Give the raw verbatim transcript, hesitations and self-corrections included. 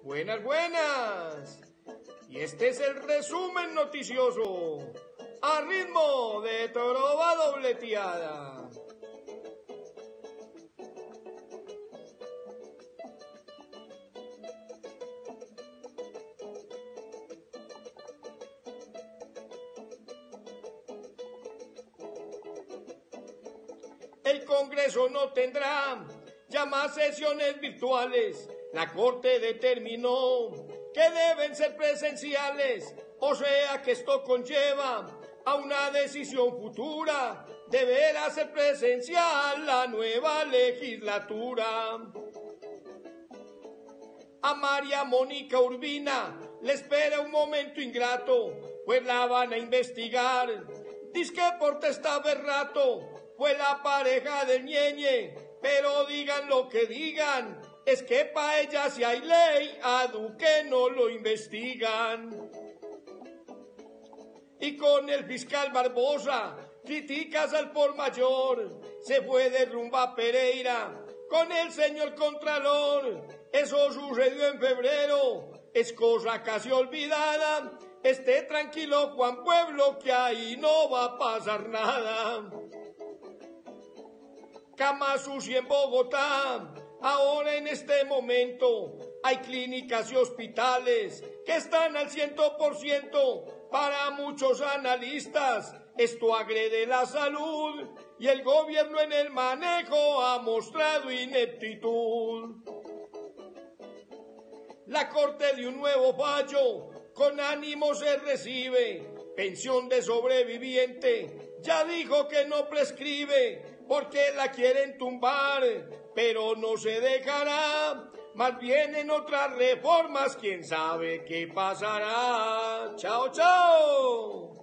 Buenas, buenas. Y este es el resumen noticioso, a ritmo de trova dobleteada. El Congreso no tendrá ya más sesiones virtuales. La Corte determinó que deben ser presenciales, o sea que esto conlleva a una decisión futura. Deberá ser presencial la nueva legislatura. A María Mónica Urbina le espera un momento ingrato, pues la van a investigar. Dizque por testaferrato fue la pareja del Ñeñe, pero digan lo que digan, es que pa' ella si hay ley, a Duque no lo investigan. Y con el fiscal Barbosa, criticas al por mayor, se fue de rumba Pereira con el señor Contralor. Eso sucedió en febrero, es cosa casi olvidada. Esté tranquilo, Juan Pueblo, que ahí no va a pasar nada. Camas U C I en Bogotá, ahora en este momento hay clínicas y hospitales que están al cien por ciento. Para muchos analistas esto agrede la salud y el gobierno en el manejo ha mostrado ineptitud. La Corte de un nuevo fallo, con ánimo se recibe, pensión de sobreviviente, ya dijo que no prescribe, porque la quieren tumbar, pero no se dejará, más bien en otras reformas, quién sabe qué pasará. Chao, chao.